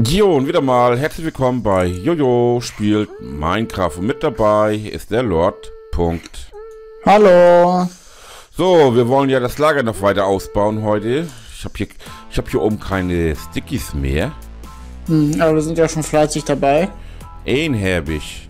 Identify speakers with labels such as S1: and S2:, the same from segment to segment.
S1: Jo, und wieder mal herzlich willkommen bei Jojo spielt Minecraft. Und mit dabei ist der Lord. Punkt.
S2: Hallo.
S1: So, wir wollen ja das Lager noch weiter ausbauen heute. Ich hab hier oben keine Stickies mehr.
S2: Aber wir sind ja schon fleißig dabei.
S1: Einherbig.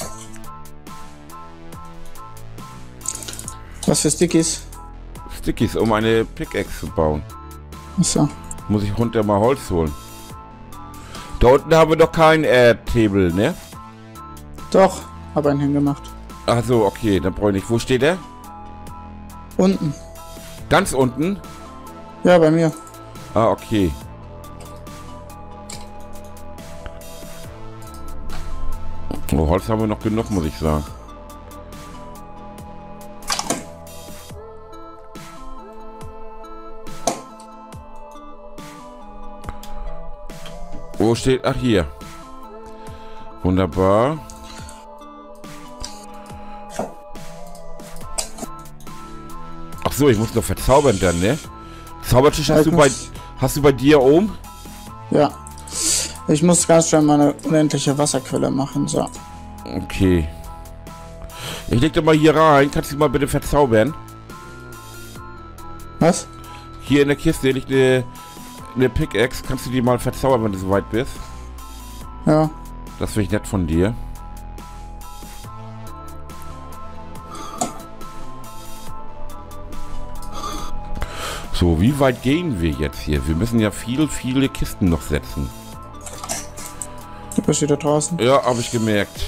S2: Was für Stickies?
S1: Stickies, um eine Pickaxe zu bauen.
S2: Achso.
S1: Muss ich runter mal Holz holen. Da unten haben wir doch keinen Table, ne?
S2: Doch, habe einen hingemacht.
S1: Ach so, okay, dann brauche ich nicht. Wo steht der?
S2: Unten.
S1: Ganz unten?
S2: Ja, bei mir.
S1: Ah, okay. Oh, Holz haben wir noch genug, muss ich sagen. Wo steht? Ach, hier. Wunderbar. Ach so, ich muss noch verzaubern dann, ne? Zaubertisch hast du bei dir oben?
S2: Ja. Ich muss ganz schnell meine unendliche Wasserquelle machen, so.
S1: Okay. Ich leg doch mal hier rein. Kannst du mal bitte verzaubern?
S2: Was?
S1: Hier in der Kiste liegt eine Pickaxe. Kannst du die mal verzaubern, wenn du so weit bist?
S2: Ja.
S1: Das finde ich nett von dir. So, wie weit gehen wir jetzt hier? Wir müssen ja viele Kisten noch setzen.
S2: Du bist wieder draußen.
S1: Ja, habe ich gemerkt.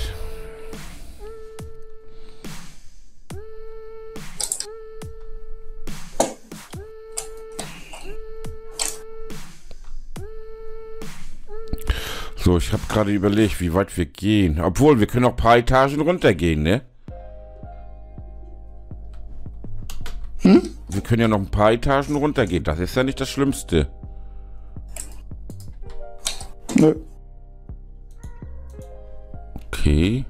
S1: So, ich habe gerade überlegt, wie weit wir gehen. Obwohl, wir können auch ein paar Etagen runtergehen, ne? Wir können ja noch ein paar Etagen runtergehen. Das ist ja nicht das Schlimmste.
S2: Nö.
S1: Okay.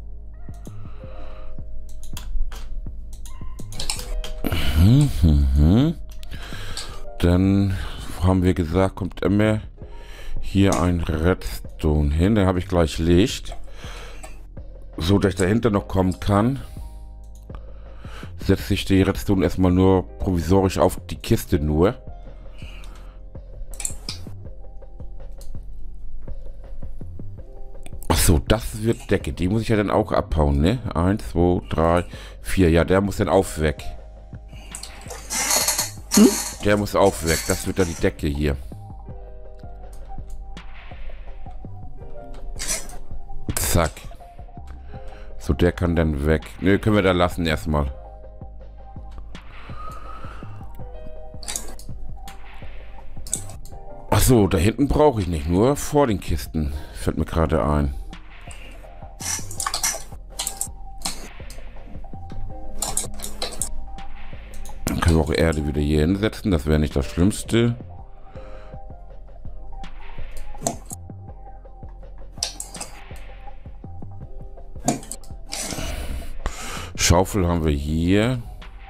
S1: Dann haben wir gesagt, kommt immer hier ein Redstone hin. Da habe ich gleich Licht. So, dass ich dahinter noch kommen kann. Setze ich die Redstone erstmal nur provisorisch auf die Kiste nur. Achso, das wird Decke. Die muss ich ja dann auch abhauen, ne? 1, 2, 3, 4. Ja, der muss dann auch weg. Der muss auch weg. Das wird dann die Decke hier. Zack. So, der kann dann weg. Ne, können wir da lassen erstmal. Achso, da hinten brauche ich nicht. Nur vor den Kisten. Fällt mir gerade ein. Dann können wir auch Erde wieder hier hinsetzen. Das wäre nicht das Schlimmste. Schaufel haben wir hier.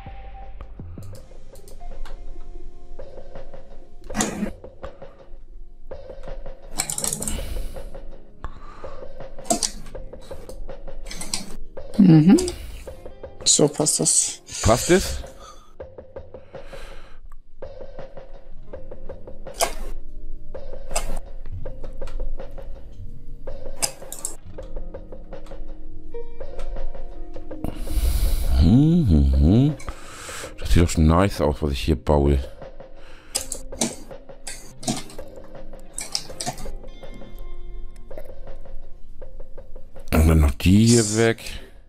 S2: So passt das.
S1: Passt es? Das sieht doch schon nice aus, was ich hier baue. Und dann noch die hier weg.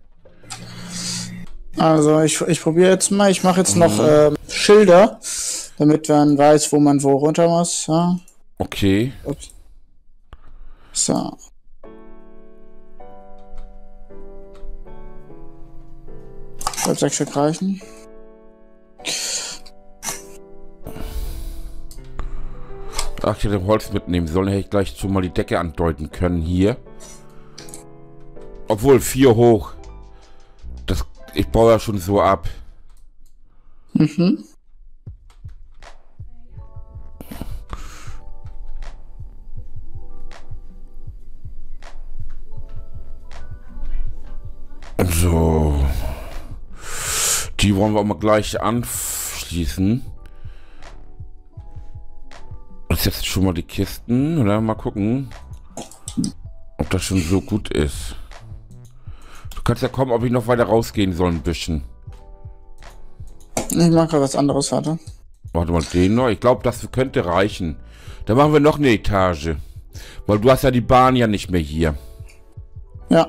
S2: Also ich probiere jetzt mal. Ich mache jetzt noch Schilder, damit man weiß, wo man wo runter muss. Ja.
S1: Okay.
S2: Ups. So. Wird 6 Stück reichen.
S1: Ach, ich hätte Holz mitnehmen sollen. Hätte ich gleich schon mal die Decke andeuten können hier. Obwohl 4 hoch. Ich baue ja schon so ab. Die wollen wir auch mal gleich anschließen. Das jetzt schon mal die Kisten, oder? Mal gucken, ob das schon so gut ist. Du kannst ja kommen, ob ich noch weiter rausgehen soll ein bisschen.
S2: Ich mache was anderes, warte.
S1: Warte mal, den noch. Ich glaube, das könnte reichen. Dann machen wir noch eine Etage. Weil du hast ja die Bahn ja nicht mehr hier.
S2: Ja.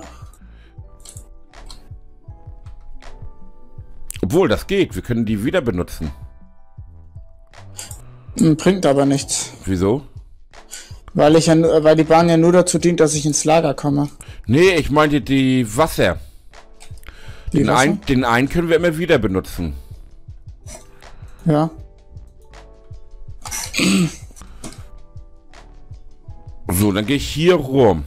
S1: Obwohl, das geht. Wir können die wieder benutzen.
S2: Bringt aber nichts.
S1: Wieso?
S2: Weil die Bahn ja nur dazu dient, dass ich ins Lager komme.
S1: Nee, ich meinte die Wasser. Den einen können wir immer wieder benutzen.
S2: Ja.
S1: So, dann gehe ich hier rum.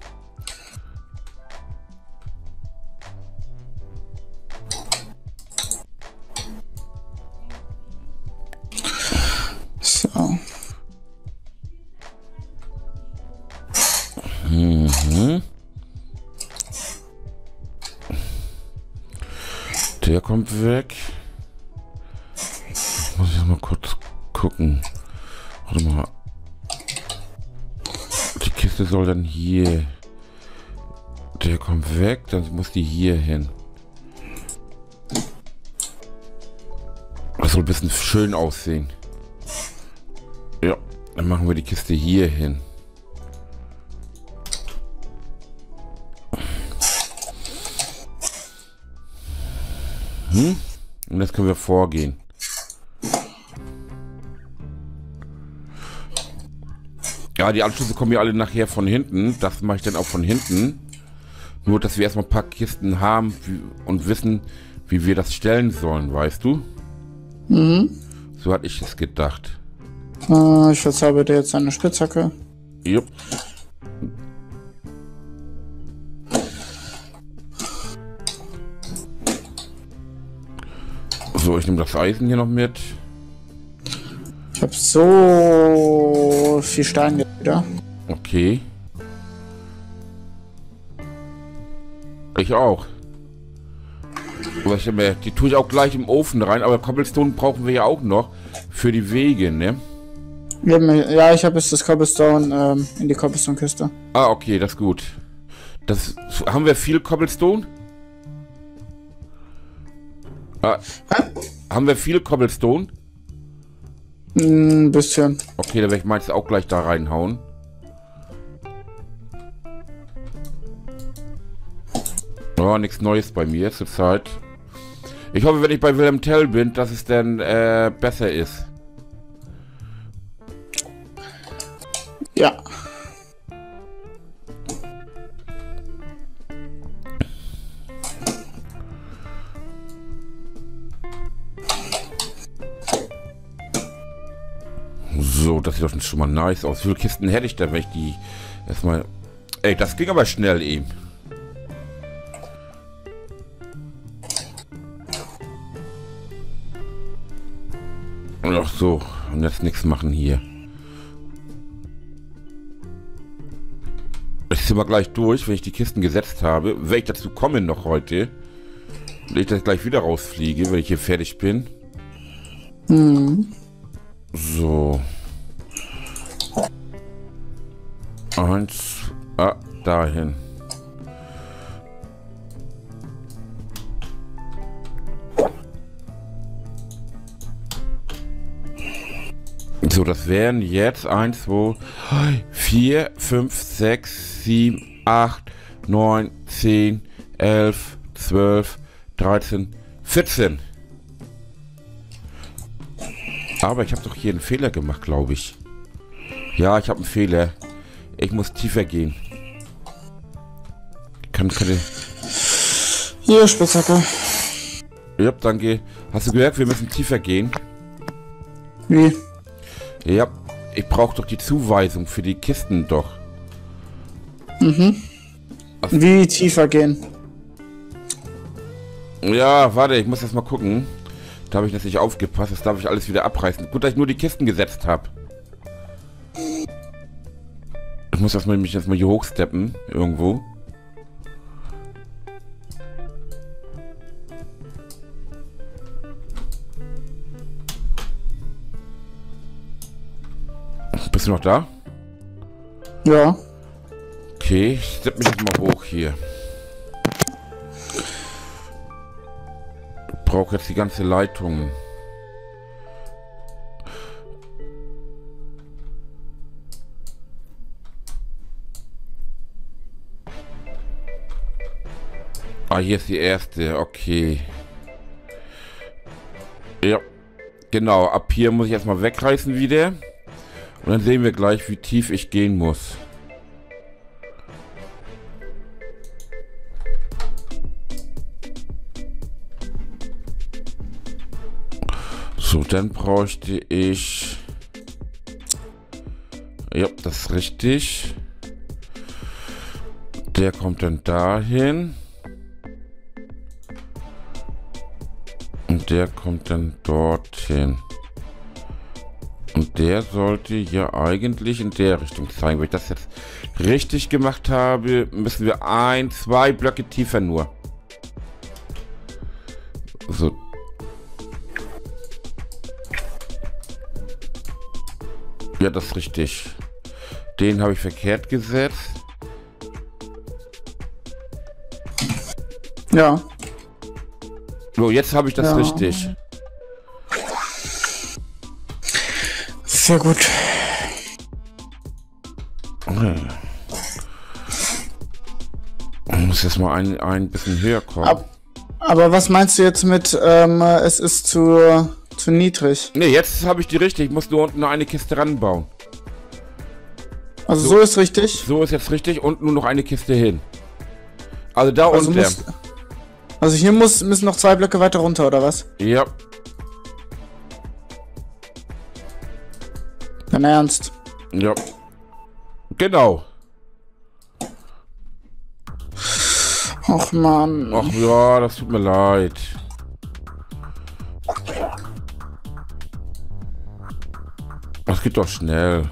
S2: So.
S1: Der kommt weg. Muss ich mal kurz gucken. Warte mal. Die Kiste soll dann hier. Der kommt weg, dann muss die hier hin. Das soll ein bisschen schön aussehen. Ja, dann machen wir die Kiste hier hin. Und jetzt können wir vorgehen. Ja, die Anschlüsse kommen ja alle nachher von hinten. Das mache ich dann auch von hinten. Nur, dass wir erstmal ein paar Kisten haben und wissen, wie wir das stellen sollen, weißt du?
S2: Mhm.
S1: So hatte ich es gedacht.
S2: Ich verzauber dir jetzt eine Spitzhacke.
S1: Jupp. So, ich nehme das Eisen hier noch mit.
S2: Ich habe so viel Stein jetzt wieder.
S1: Okay. Ich auch. Die tue ich auch gleich im Ofen rein, aber Cobblestone brauchen wir ja auch noch für die Wege, ne?
S2: Ja, ich habe jetzt das Cobblestone in die Cobblestone-Kiste.
S1: Ah, okay, das ist gut. Haben wir viel Cobblestone? Haben wir viel Cobblestone?
S2: Ein bisschen.
S1: Okay, dann werde ich meins auch gleich da reinhauen. Oh, nichts Neues bei mir zur Zeit. Ich hoffe, wenn ich bei Wilhelm Tell bin, dass es dann besser ist.
S2: Ja.
S1: So, das sieht doch schon mal nice aus. Wie viele Kisten hätte ich da, wenn ich die erstmal... Ey, das ging aber schnell eben. Ach so, und jetzt nichts machen hier. Ich ziehe mal gleich durch, wenn ich die Kisten gesetzt habe. Wenn ich dazu komme noch heute. Wenn ich das gleich wieder rausfliege, wenn ich hier fertig bin. So. Dahin. So, das wären jetzt 1, 2, 4, 5, 6, 7, 8, 9, 10, 11, 12, 13, 14. Aber ich habe doch hier einen Fehler gemacht, glaube ich. Ja, ich habe einen Fehler. Ich muss tiefer gehen.
S2: Hier, Spitzhacke.
S1: Ja, danke. Hast du gehört, wir müssen tiefer gehen?
S2: Wie?
S1: Ja, ich brauche doch die Zuweisung für die Kisten doch.
S2: Wie tiefer gehen?
S1: Ja, warte, ich muss erst mal gucken. Da habe ich jetzt nicht aufgepasst. Das darf ich alles wieder abreißen. Gut, dass ich nur die Kisten gesetzt habe. Ich muss mich erstmal hier hochsteppen. Irgendwo. Bist du noch da?
S2: Ja.
S1: Okay, ich setze mich jetzt mal hoch hier. Ich brauche jetzt die ganze Leitung. Ah, hier ist die erste, okay. Ja, genau, ab hier muss ich erstmal wegreißen wieder. Und dann sehen wir gleich, wie tief ich gehen muss. So, dann bräuchte ich... Ja, das ist richtig. Der kommt dann dahin. Und der kommt dann dorthin. Und der sollte ja eigentlich in der Richtung zeigen. Wenn ich das jetzt richtig gemacht habe, müssen wir 1, 2 Blöcke tiefer nur. So. Ja, das ist richtig. Den habe ich verkehrt gesetzt.
S2: Ja.
S1: So, jetzt habe ich das
S2: Ja.
S1: richtig.
S2: Sehr gut.
S1: Ich muss jetzt mal ein bisschen höher kommen.
S2: Aber was meinst du jetzt mit, es ist zu niedrig?
S1: Ne, jetzt habe ich die richtig. Ich muss nur unten noch eine Kiste ranbauen.
S2: Also so ist richtig.
S1: So ist jetzt richtig und nur noch eine Kiste hin. Also da
S2: Also,
S1: unten.
S2: also hier müssen noch 2 Blöcke weiter runter, oder was?
S1: Ja.
S2: Dein Ernst?
S1: Ja. Genau.
S2: Och Mann.
S1: Ach ja, das tut mir leid. Das geht doch schnell.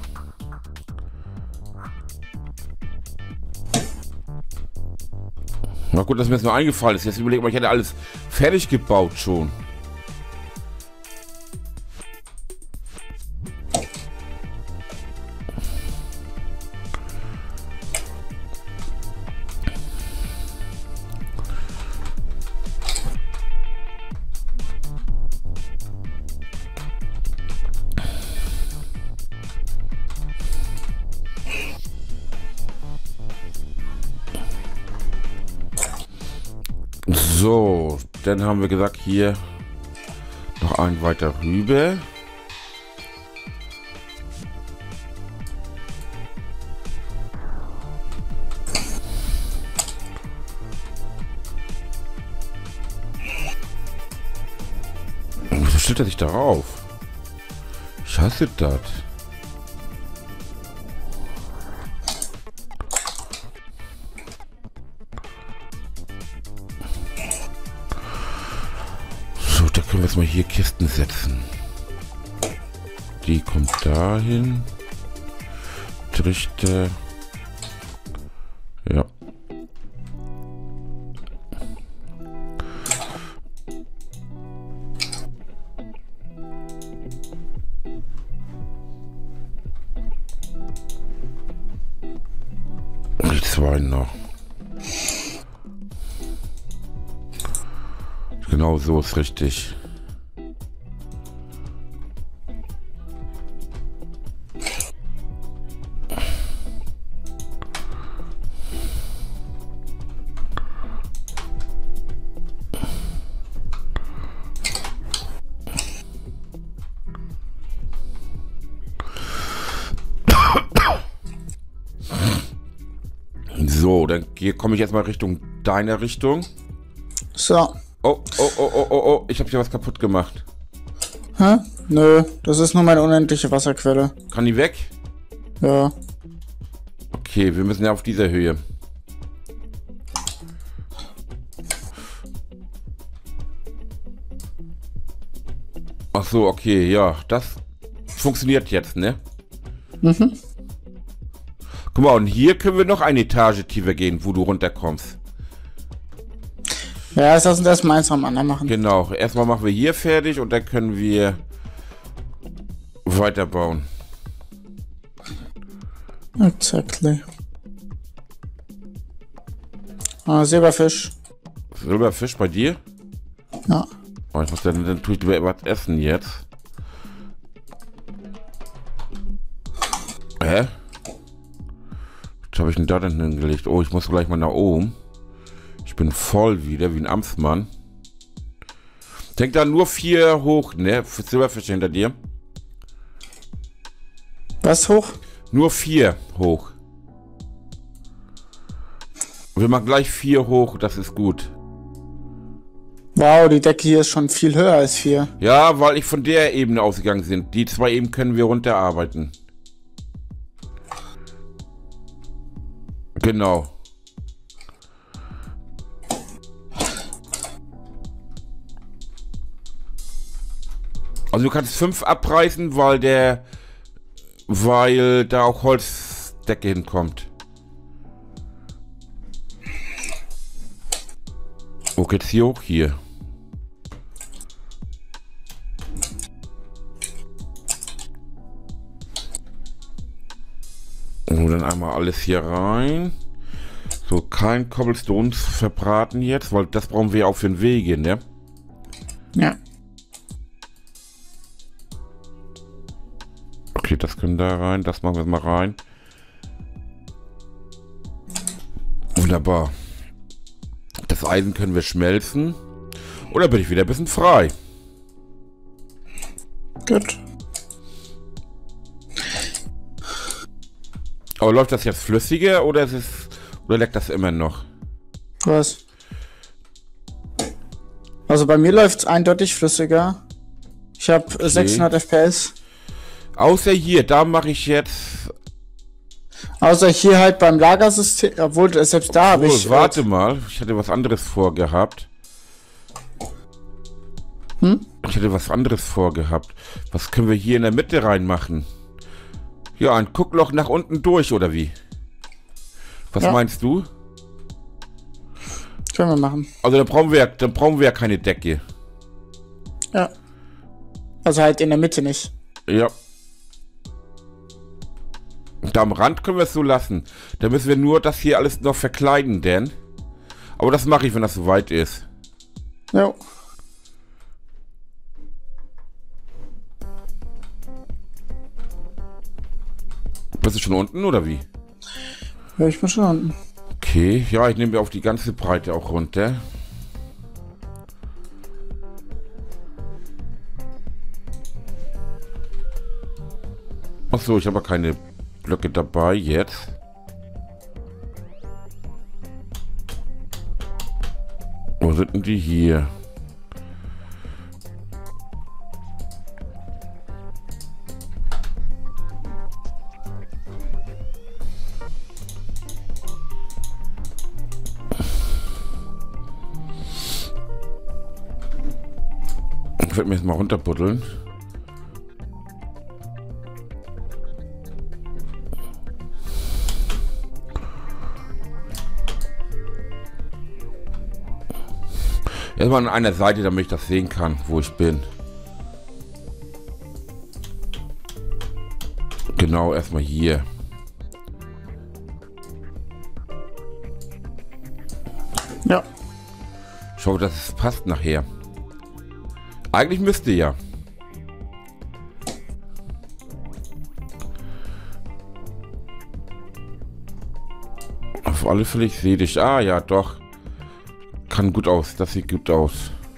S1: Na gut, dass mir das nur eingefallen ist. Jetzt überlege ich mal, ich hätte alles fertig gebaut schon. So, dann haben wir gesagt, hier noch einen weiter rüber. Wieso stellt er sich darauf? Ich hasse das. Da können wir jetzt mal hier Kisten setzen. Die kommt dahin. Trichter. Ja. Die 2 noch. Genau so ist richtig. So, dann komme ich jetzt mal Richtung deiner Richtung.
S2: So.
S1: Oh, oh, oh, oh, oh, oh, ich habe hier was kaputt gemacht.
S2: Hä? Nö, das ist nur meine unendliche Wasserquelle.
S1: Kann die weg?
S2: Ja.
S1: Okay, wir müssen ja auf dieser Höhe. Ach so, okay, ja, das funktioniert jetzt, ne?
S2: Mhm.
S1: Guck mal, und hier können wir noch eine Etage tiefer gehen, wo du runterkommst.
S2: Ja, lass uns erstmal eins am anderen machen.
S1: Genau, erstmal machen wir hier fertig und dann können wir weiterbauen.
S2: Exactly. Ah, Silberfisch.
S1: Silberfisch bei dir?
S2: Ja.
S1: Oh, ich muss dann tue ich was essen jetzt. Hä? Was habe ich denn da denn hingelegt? Oh, ich muss gleich mal nach oben. Ich bin voll wieder, wie ein Amtsmann. Denk da nur 4 hoch, ne? Silberfische hinter dir.
S2: Was hoch?
S1: Nur 4 hoch. Wir machen gleich 4 hoch, das ist gut.
S2: Wow, die Decke hier ist schon viel höher als 4.
S1: Ja, weil ich von der Ebene ausgegangen bin. Die 2 Ebenen können wir runterarbeiten. Genau. Also du kannst 5 abreißen, weil da auch Holzdecke hinkommt. Wo geht's hier hoch? Hier. Und dann einmal alles hier rein. So, kein Cobblestones verbraten jetzt, weil das brauchen wir auch für den Wege, ne?
S2: Ja.
S1: Okay, das können da rein, das machen wir mal rein. Wunderbar. Das Eisen können wir schmelzen. Oder bin ich wieder ein bisschen frei?
S2: Gut.
S1: Aber läuft das jetzt flüssiger oder leckt das immer noch?
S2: Was? Also bei mir läuft es eindeutig flüssiger. Ich habe 600 FPS.
S1: Außer hier, da mache ich jetzt...
S2: Außer hier halt beim Lagersystem, obwohl selbst da habe ich...
S1: Warte mal, ich hatte was anderes vorgehabt. Ich hätte was anderes vorgehabt. Was können wir hier in der Mitte reinmachen? Ja, ein Guckloch nach unten durch, oder wie? Was meinst du?
S2: Können wir machen.
S1: Also dann brauchen wir ja keine Decke.
S2: Ja. Also halt in der Mitte nicht.
S1: Ja. Da am Rand können wir es so lassen. Da müssen wir nur das hier alles noch verkleiden, denn. Aber das mache ich, wenn das soweit ist.
S2: Jo.
S1: Bist du schon unten, oder wie?
S2: Ja, ich bin schon unten.
S1: Okay, ja, ich nehme mir auf die ganze Breite auch runter. Achso, ich habe keine Blöcke dabei jetzt. Wo sind denn die hier? Ich werde mir jetzt mal runterbuddeln. Erstmal an einer Seite, damit ich das sehen kann, wo ich bin. Genau, erstmal hier.
S2: Ja.
S1: Schau, dass es passt nachher. Eigentlich müsste ja. Auf alle Fälle, ich sehe dich. Ah ja, doch. Kann gut aus. Das sieht gut aus.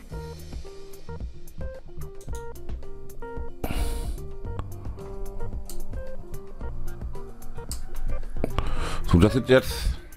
S1: So, das sind jetzt...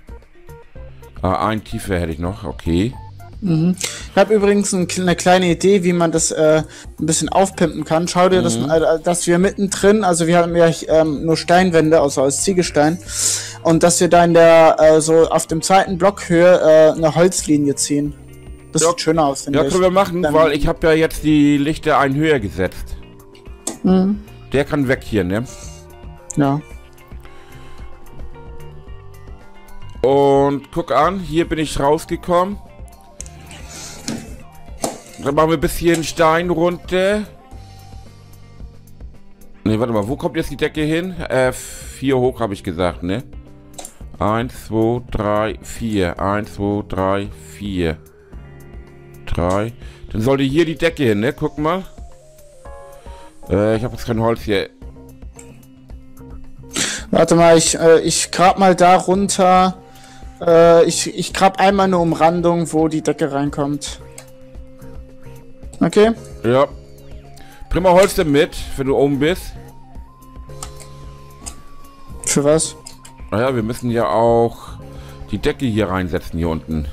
S1: ein tiefer hätte ich noch. Okay.
S2: Ich habe übrigens eine kleine Idee, wie man das ein bisschen aufpimpen kann. Schau dir das mal, dass wir mittendrin, also wir haben ja nur Steinwände, also aus Ziegelstein, und dass wir da in der, so auf dem zweiten Blockhöhe eine Holzlinie ziehen. Das sieht schöner aus, finde ich.
S1: Ja, können wir machen, weil ich habe ja jetzt die Lichter einen höher gesetzt. Der kann weg hier, ne?
S2: Ja.
S1: Und guck an, hier bin ich rausgekommen. Dann machen wir bis hier einen Stein runter. Ne, warte mal, wo kommt jetzt die Decke hin? 4 hoch, habe ich gesagt, ne? 1, 2, 3, 4. 1, 2, 3, 4. 3. Dann sollte hier die Decke hin, ne? Guck mal. Ich habe jetzt kein Holz hier.
S2: Warte mal, ich grab mal da runter. Ich grab einmal eine Umrandung, wo die Decke reinkommt. Okay?
S1: Ja. Bring mal Holz mit, wenn du oben bist.
S2: Für was?
S1: Naja, wir müssen ja auch die Decke hier reinsetzen, hier unten.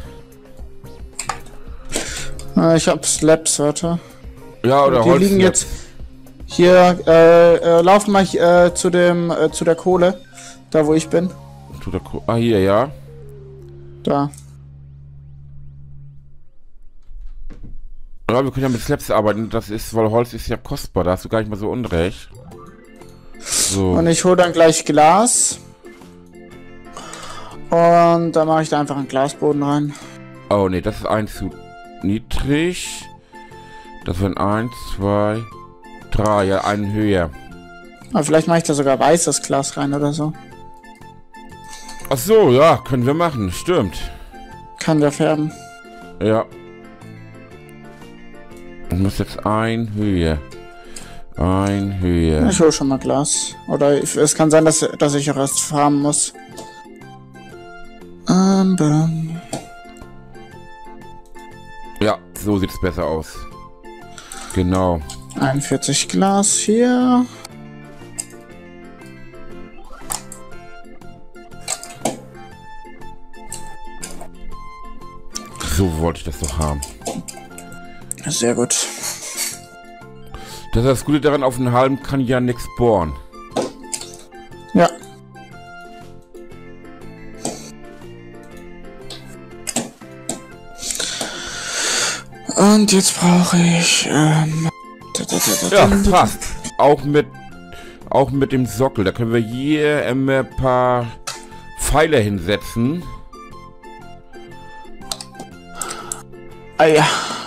S2: Ich hab Slabs, warte.
S1: Ja, oder
S2: die
S1: Holz.
S2: Liegen jetzt hier, laufen mal zu der Kohle. Da, wo ich bin.
S1: Ah, hier, ja.
S2: Da.
S1: Ja, wir können ja mit Slabs arbeiten. Das ist, weil Holz ist ja kostbar. Da hast du gar nicht mal so unrecht. So.
S2: Und ich hole dann gleich Glas. Und dann mache ich da einfach einen Glasboden rein.
S1: Oh, ne, das ist 1 zu niedrig. Das wären 1, 2, 3. Ja, einen höher.
S2: Aber vielleicht mache ich da sogar weißes Glas rein oder so.
S1: Ach so, ja, können wir machen. Stimmt.
S2: Kann der färben.
S1: Ja. Ich muss jetzt ein höher. Ein höher.
S2: Ich hole schon mal Glas. Oder es kann sein, dass ich auch erst farmen muss.
S1: Ja, so sieht es besser aus. Genau.
S2: 41 Glas hier.
S1: So wollte ich das doch haben.
S2: Sehr gut.
S1: Das ist das Gute daran, auf einen halben kann ja nichts bohren.
S2: Ja. Und jetzt brauche ich,
S1: ja, passt. Auch mit dem Sockel. Da können wir hier ein paar Pfeile hinsetzen.
S2: Ah ja.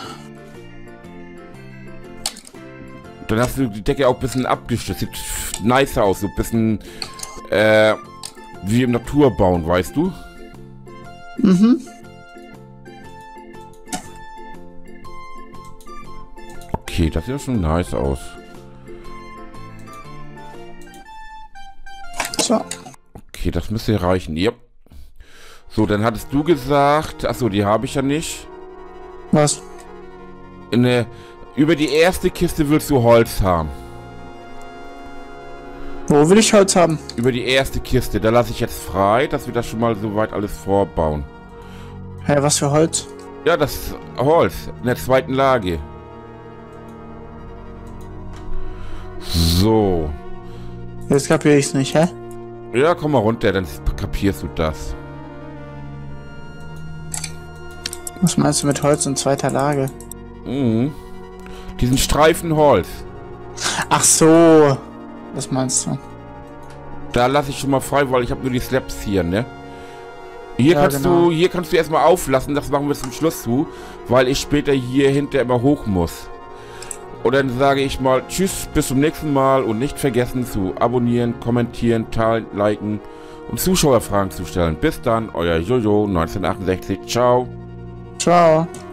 S1: Dann hast du die Decke auch ein bisschen abgestützt. Sieht nicer aus. So ein bisschen wie im Naturbauen, weißt du?
S2: Mhm.
S1: Okay, das sieht schon nice aus.
S2: So.
S1: Okay, das müsste reichen. Yep. So, dann hattest du gesagt... Achso, die habe ich ja nicht.
S2: Was?
S1: Über die erste Kiste willst du Holz haben.
S2: Wo will ich Holz haben?
S1: Über die erste Kiste. Da lasse ich jetzt frei, dass wir das schon mal soweit alles vorbauen.
S2: Hä, was für Holz?
S1: Ja, das Holz. In der zweiten Lage. So.
S2: Jetzt kapiere ich's nicht, hä?
S1: Ja, komm mal runter, dann kapierst du das.
S2: Was meinst du mit Holz in zweiter Lage?
S1: Mhm. Diesen Streifen Holz.
S2: Ach so. Was meinst du?
S1: Da lasse ich schon mal frei, weil ich habe nur die Slabs hier, ne? Hier,
S2: Ja,
S1: hier kannst du erstmal auflassen, das machen wir zum Schluss zu, weil ich später hier hinter immer hoch muss. Und dann sage ich mal tschüss, bis zum nächsten Mal und nicht vergessen zu abonnieren, kommentieren, teilen, liken und Zuschauerfragen zu stellen. Bis dann, euer Jojo 1968. Ciao.
S2: Ciao.